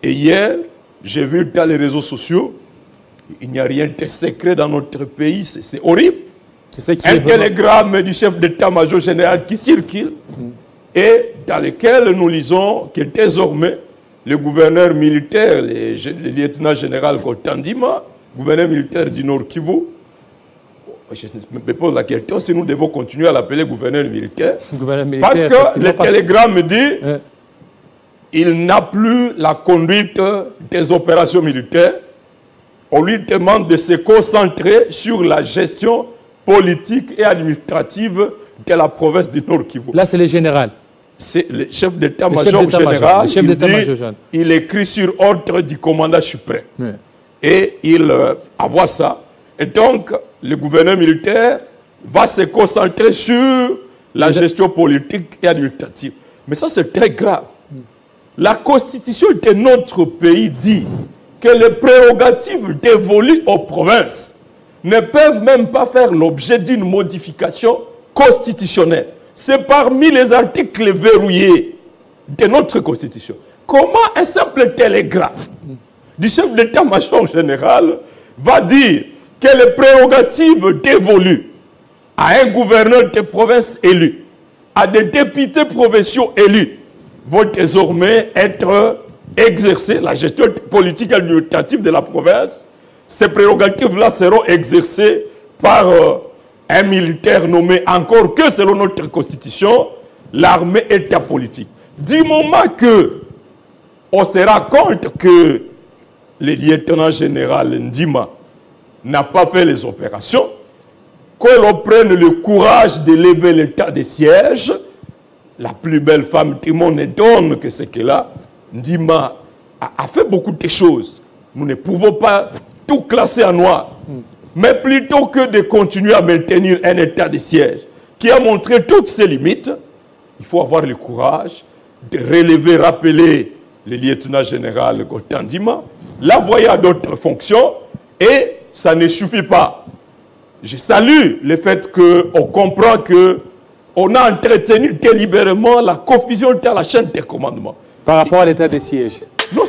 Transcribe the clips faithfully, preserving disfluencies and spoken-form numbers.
Et hier, j'ai vu dans les réseaux sociaux, il n'y a rien de secret dans notre pays, c'est horrible. C'est un télégramme du chef d'état-major général qui circule mmh. et dans lequel nous lisons que désormais, le gouverneur militaire, le, le lieutenant général Kotandima, gouverneur militaire du Nord Kivu, je me pose la question si nous devons continuer à l'appeler gouverneur militaire. Gouverneur militaire parce que le pas... télégramme dit euh. il n'a plus la conduite des opérations militaires. On lui demande de se concentrer sur la gestion politique et administrative de la province du Nord Kivu. Là, c'est le général. C'est le chef d'état-major général. Chef il, dit, il écrit sur ordre du commandant suprême. Oui. Et il euh, envoie ça. Et donc, le gouverneur militaire va se concentrer sur la gestion politique et administrative. Mais ça, c'est très grave. La constitution de notre pays dit que les prérogatives dévolues aux provinces ne peuvent même pas faire l'objet d'une modification constitutionnelle. C'est parmi les articles verrouillés de notre constitution. Comment un simple télégramme du chef d'état-major général va dire que les prérogatives dévolues à un gouverneur de province élu, à des députés provinciaux élus, vont désormais être exercées, la gestion politique et administrative de la province, ces prérogatives-là seront exercées par euh, un militaire nommé, encore que selon notre constitution, l'armée état politique. Du moment que on se rend compte que le lieutenant général Ndima n'a pas fait les opérations, que l'on prenne le courage de lever l'état de siège, la plus belle femme du monde ne donne que ce qu'elle a. Ndima a, a fait beaucoup de choses. Nous ne pouvons pas tout classer en noir. Mm. Mais plutôt que de continuer à maintenir un état de siège qui a montré toutes ses limites, il faut avoir le courage de relever, rappeler le lieutenant général Kotandima, l'envoyer à d'autres fonctions, et ça ne suffit pas. Je salue le fait qu'on comprend que on a entretenu délibérément la confusion dans la chaîne des commandements. Par rapport à l'état de siège. Non.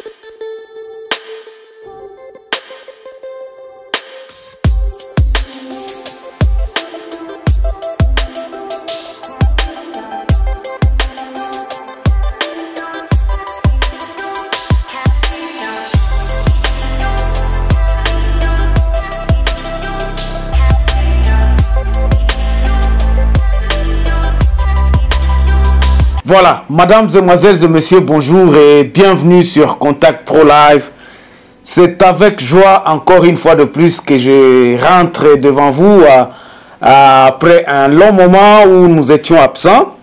Voilà, mesdames, mesdemoiselles et messieurs, bonjour et bienvenue sur Contact Pro Live. C'est avec joie, encore une fois de plus, que je rentre devant vous à, à, après un long moment où nous étions absents.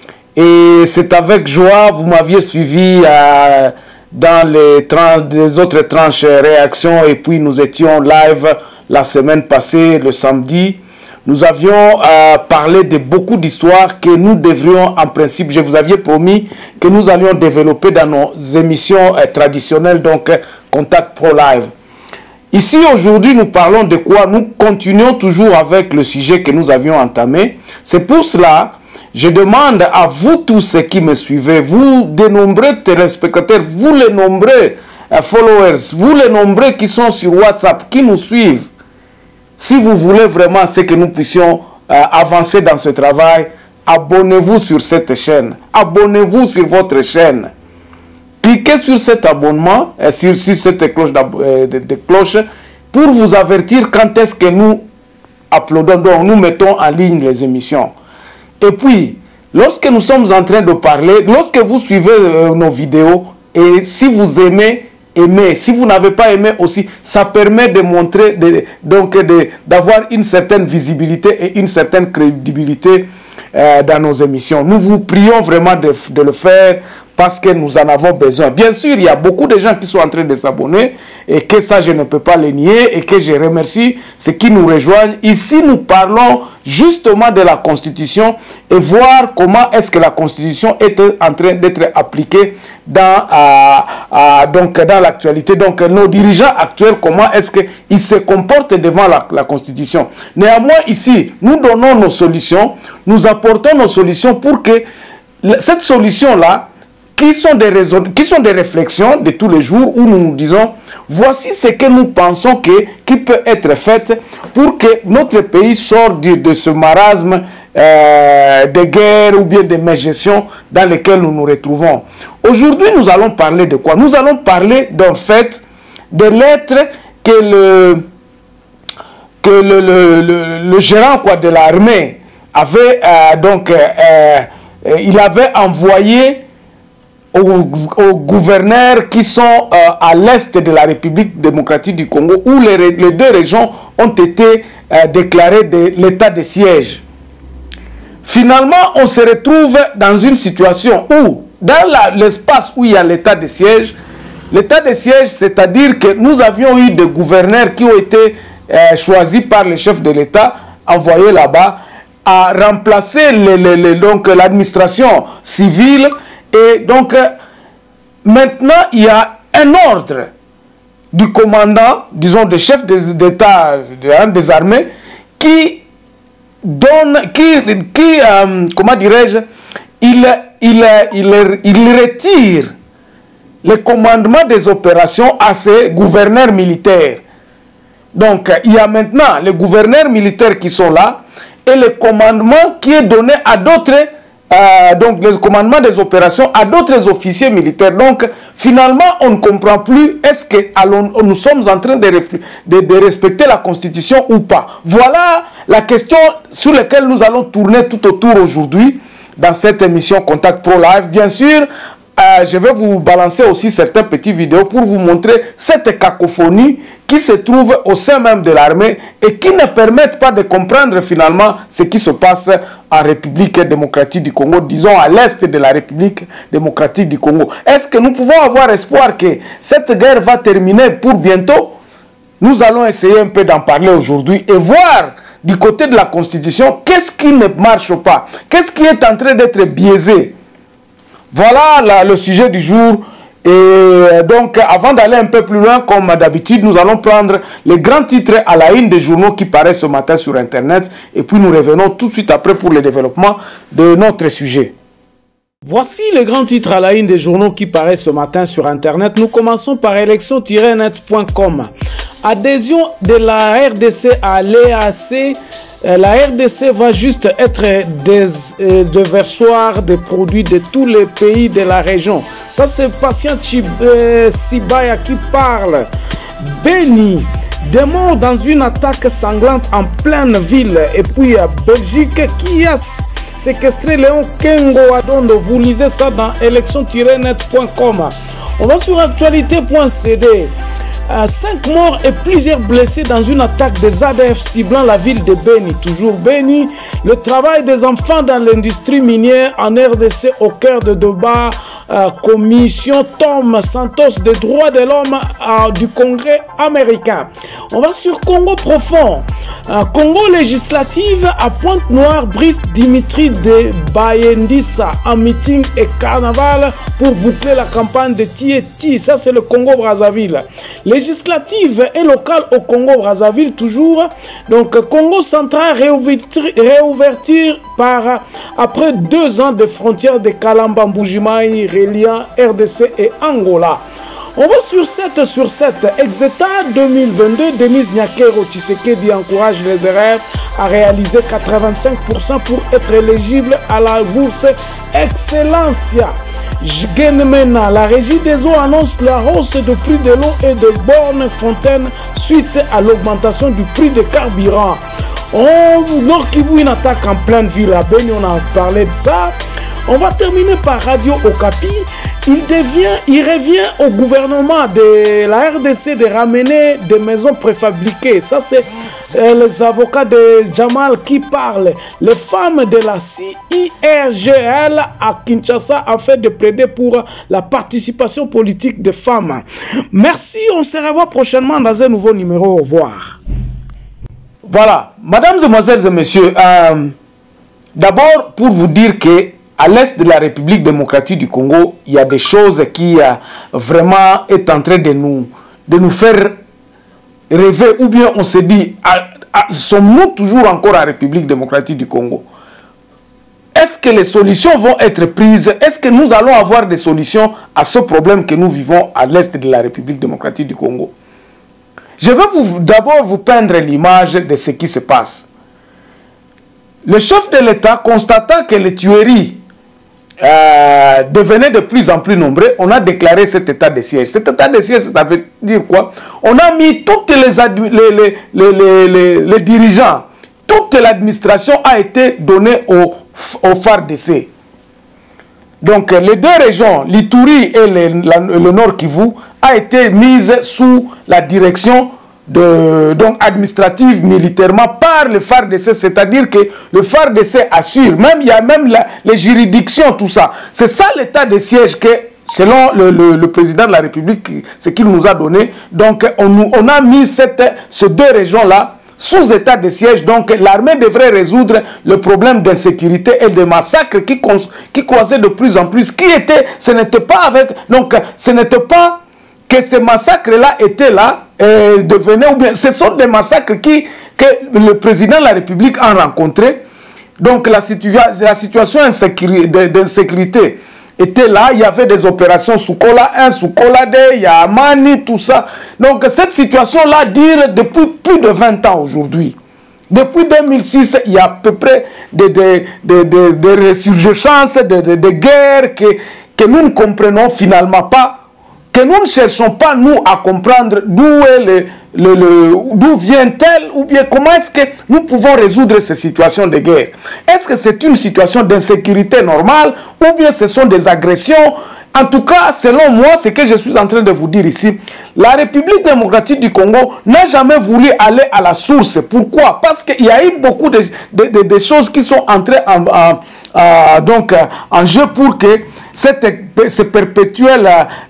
Et c'est avec joie, vous m'aviez suivi à, dans les, les autres tranches réactions, et puis nous étions live la semaine passée, le samedi. Nous avions euh, parlé de beaucoup d'histoires que nous devrions, en principe, je vous avais promis que nous allions développer dans nos émissions euh, traditionnelles, donc euh, Contact Pro Live. Ici, aujourd'hui, nous parlons de quoi? Nous continuons toujours avec le sujet que nous avions entamé. C'est pour cela, je demande à vous tous ceux qui me suivez, vous, de nombreux téléspectateurs, vous les nombreux euh, followers, vous les nombreux qui sont sur WhatsApp, qui nous suivent, si vous voulez vraiment ce que nous puissions euh, avancer dans ce travail, abonnez-vous sur cette chaîne. Abonnez-vous sur votre chaîne. Cliquez sur cet abonnement, euh, sur, sur cette cloche, euh, de, de cloche pour vous avertir quand est-ce que nous uploadons, donc nous mettons en ligne les émissions. Et puis, lorsque nous sommes en train de parler, lorsque vous suivez euh, nos vidéos, et si vous aimez, aimer. Si vous n'avez pas aimé aussi, ça permet de montrer, de, donc d'avoir une certaine visibilité et une certaine crédibilité euh, dans nos émissions. Nous vous prions vraiment de, de le faire parce que nous en avons besoin. Bien sûr, il y a beaucoup de gens qui sont en train de s'abonner et que ça, je ne peux pas le nier et que je remercie ceux qui nous rejoignent. Ici, nous parlons justement de la Constitution et voir comment est-ce que la Constitution est en train d'être appliquée dans, euh, euh, donc, dans l'actualité. Donc, nos dirigeants actuels, comment est-ce qu'ils se comportent devant la, la Constitution. Néanmoins, ici, nous donnons nos solutions, nous apportons nos solutions pour que cette solution-là qui sont des raisons, qui sont des réflexions de tous les jours où nous nous disons, voici ce que nous pensons que, qui peut être fait pour que notre pays sorte de, de ce marasme euh, de guerre ou bien de mégestion dans lequel nous nous retrouvons. Aujourd'hui, nous allons parler de quoi? Nous allons parler d'un fait, de lettres que le, que le, le, le, le gérant quoi, de l'armée avait, euh, donc, euh, euh, il avait envoyé Aux, aux gouverneurs qui sont euh, à l'est de la République démocratique du Congo, où les, les deux régions ont été euh, déclarées de l'état de siège. Finalement, on se retrouve dans une situation où, dans l'espace où il y a l'état de siège, l'état de siège, c'est-à-dire que nous avions eu des gouverneurs qui ont été euh, choisis par le chef de l'État, envoyés là-bas, à remplacer l'administration civile. Et donc, euh, maintenant, il y a un ordre du commandant, disons, du chef d'État de, des armées, qui donne, qui, qui euh, comment dirais-je, il, il, il, il retire le commandement des opérations à ses gouverneurs militaires. Donc, il y a maintenant les gouverneurs militaires qui sont là, et le commandement qui est donné à d'autres Euh, donc le commandement des opérations à d'autres officiers militaires. Donc finalement on ne comprend plus est-ce que allons, nous sommes en train de, de, de respecter la constitution ou pas. Voilà la question sur laquelle nous allons tourner tout autour aujourd'hui dans cette émission Contact Pro Live. Bien sûr, euh, je vais vous balancer aussi certaines petites vidéos pour vous montrer cette cacophonie qui se trouve au sein même de l'armée et qui ne permettent pas de comprendre finalement ce qui se passe en République démocratique du Congo, disons à l'est de la République démocratique du Congo. Est-ce que nous pouvons avoir espoir que cette guerre va terminer pour bientôt? Nous allons essayer un peu d'en parler aujourd'hui et voir du côté de la Constitution qu'est-ce qui ne marche pas, qu'est-ce qui est en train d'être biaisé. Voilà la, le sujet du jour. Et donc, avant d'aller un peu plus loin, comme d'habitude, nous allons prendre les grands titres à la une des journaux qui paraissent ce matin sur Internet. Et puis, nous revenons tout de suite après pour le développement de notre sujet. Voici les grands titres à la une des journaux qui paraissent ce matin sur Internet. Nous commençons par élection tiret net point com. Adhésion de la R D C à l'E A C. La R D C va juste être des euh, déversoir des produits de tous les pays de la région. Ça, c'est Patient euh, Sibaya qui parle. Béni, des morts dans une attaque sanglante en pleine ville. Et puis, Belgique qui a séquestré Léon Kengo Adondo. Vous lisez ça dans élection tiret net point com. On va sur actualité point c d. Euh, cinq morts et plusieurs blessés dans une attaque des A D F ciblant la ville de Béni. Toujours Béni, le travail des enfants dans l'industrie minière en R D C au cœur de débat. Euh, commission Tom Santos des droits de l'homme euh, du Congrès américain. On va sur Congo profond. Euh, Congo législative à Pointe-Noire, Brice Dimitri de Bayendissa en meeting et carnaval pour boucler la campagne de Tieti. Ça, c'est le Congo-Brazzaville. Législative et locale au Congo-Brazzaville, toujours. Donc, Congo central réouverture par après deux ans de frontières de Kalamba, Mbujimayi, reliant R D C et Angola. On va sur sept sur sept. Exeta deux mille vingt-deux, Denis Nyakero Tshisekedi encourage les élèves à réaliser quatre-vingt-cinq pour cent pour être éligible à la bourse Excellencia. Genmena, la régie des eaux annonce la hausse de prix de l'eau et de bornes fontaines suite à l'augmentation du prix des carburants. On Nord Kivu, une attaque en pleine ville à Beni, on a parlé de ça. On va terminer par Radio Okapi. Il devient, il revient au gouvernement de la R D C de ramener des maisons préfabriquées. Ça, c'est euh, les avocats de Jamal qui parlent. Les femmes de la C I R G L à Kinshasa en fait de plaider pour la participation politique des femmes. Merci, on se revoit prochainement dans un nouveau numéro. Au revoir. Voilà, mesdames, mesdemoiselles et messieurs, euh, d'abord pour vous dire que à l'est de la République démocratique du Congo, il y a des choses qui euh, vraiment est en train de nous, de nous faire rêver, ou bien on se dit, sommes-nous toujours encore en République démocratique du Congo? est-ce que les solutions vont être prises? Est-ce que nous allons avoir des solutions à ce problème que nous vivons à l'est de la République démocratique du Congo? Je vais vous, d'abord vous peindre l'image de ce qui se passe. Le chef de l'État, constatant que les tueries euh, devenaient de plus en plus nombreux, on a déclaré cet état de siège. Cet état de siège, ça veut dire quoi? On a mis toutes les, les, les, les, les, les dirigeants, toute l'administration a été donnée au, au F A R D C. Donc les deux régions, l'Ituri et le, la, le Nord Kivu, a été mise sous la direction de, donc administrative militairement par le F A R D C, c'est-à-dire que le F A R D C assure, même il y a même la, les juridictions, tout ça. C'est ça l'état de siège que, selon le, le, le président de la République, ce qu'il nous a donné. Donc on, on a mis cette, ces deux régions-là sous état de siège. Donc l'armée devrait résoudre le problème d'insécurité et de massacres qui, qui croisaient de plus en plus. Qui était, ce n'était pas avec, donc ce n'était pas que ces massacres-là étaient là et devenaient, ou bien ce sont des massacres qui, que le président de la République a rencontrés. Donc la, situa la situation d'insécurité était là, il y avait des opérations sous Kola un, sous Kola deux, il y a Amani, tout ça. Donc cette situation-là dure depuis plus de vingt ans aujourd'hui. Depuis deux mille six, il y a à peu près des de, de, de, de résurgences, de, de, de guerres que, que nous ne comprenons finalement pas, que nous ne cherchons pas, nous, à comprendre d'où est le, le, le, d'où vient-elle, ou bien comment est-ce que nous pouvons résoudre ces situations de guerre. Est-ce que c'est une situation d'insécurité normale, ou bien ce sont des agressions? En tout cas, selon moi, ce que je suis en train de vous dire ici, la République démocratique du Congo n'a jamais voulu aller à la source. Pourquoi? Parce qu'il y a eu beaucoup de, de, de, de choses qui sont entrées en, en, en, donc, en jeu pour que cette, cette perpétuelle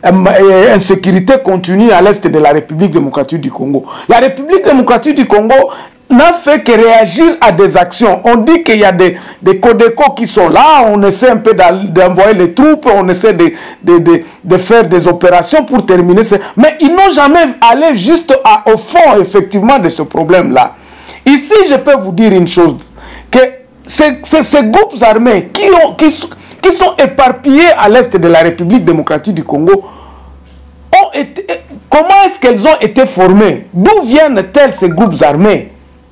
euh, insécurité continue à l'est de la République démocratique du Congo. La République démocratique du Congo n'a fait que réagir à des actions. On dit qu'il y a des, des Codeco qui sont là, on essaie un peu d'envoyer les troupes, on essaie de, de, de, de faire des opérations pour terminer. Mais ils n'ont jamais allé juste à, au fond, effectivement, de ce problème-là. Ici, je peux vous dire une chose, que ces, ces, ces groupes armés qui, ont, qui, qui sont éparpillés à l'est de la République démocratique du Congo, ont été, comment est-ce qu'elles ont été formées? D'où viennent-elles ces groupes armés?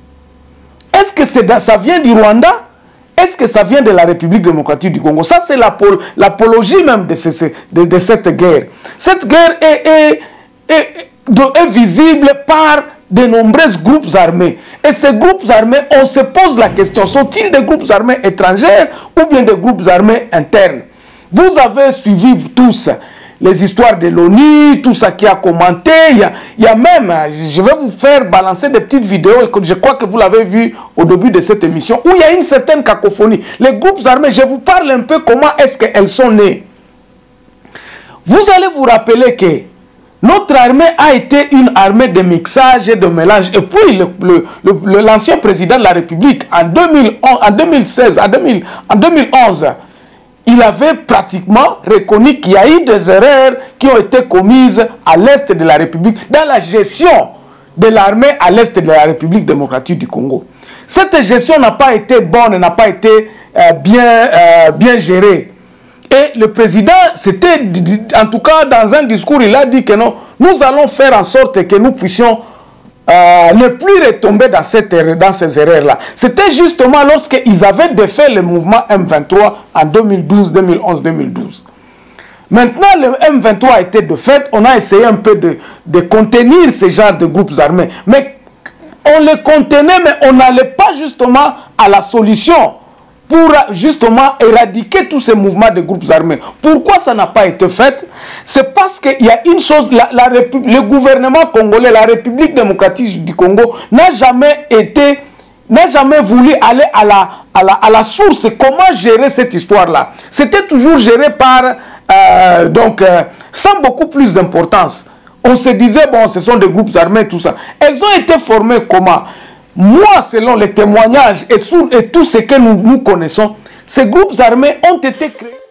Est-ce que ça vient du Rwanda? Est-ce que ça vient de la République démocratique du Congo? Ça, c'est l'apologie même de, ce, de, de cette guerre. Cette guerre est, est, est, est visible par de nombreux groupes armés. Et ces groupes armés, on se pose la question, sont-ils des groupes armés étrangers ou bien des groupes armés internes? Vous avez suivi tous les histoires de l'ONU, tout ça qui a commenté. Il y a, il y a même, je vais vous faire balancer des petites vidéos, je crois que vous l'avez vu au début de cette émission, où il y a une certaine cacophonie. Les groupes armés, je vous parle un peu comment est-ce qu'elles sont nées. Vous allez vous rappeler que notre armée a été une armée de mixage et de mélange. Et puis, l'ancien président de la République, en, deux mille onze, en deux mille seize, en, deux mille, en deux mille onze, il avait pratiquement reconnu qu'il y a eu des erreurs qui ont été commises à l'est de la République, dans la gestion de l'armée à l'est de la République démocratique du Congo. Cette gestion n'a pas été bonne, n'a pas été euh, bien, euh, bien gérée. Et le président, c'était, en tout cas dans un discours, il a dit que non, nous allons faire en sorte que nous puissions Euh, ne plus retomber dans, cette, dans ces erreurs-là. C'était justement lorsqu'ils avaient défait le mouvement M vingt-trois en deux mille douze, deux mille onze, deux mille douze. Maintenant, le M vingt-trois a été défait, on a essayé un peu de, de contenir ce genre de groupes armés. Mais on les contenait, mais on n'allait pas justement à la solution pour justement éradiquer tous ces mouvements de groupes armés. Pourquoi ça n'a pas été fait? C'est parce qu'il y a une chose, la, la le gouvernement congolais, la République démocratique du Congo, n'a jamais été, n'a jamais voulu aller à la, à la, à la source. Comment gérer cette histoire-là? C'était toujours géré par, euh, donc, euh, sans beaucoup plus d'importance. On se disait, bon, ce sont des groupes armés, tout ça. Elles ont été formées comment? Moi, selon les témoignages et, sous, et tout ce que nous, nous connaissons, ces groupes armés ont été créés.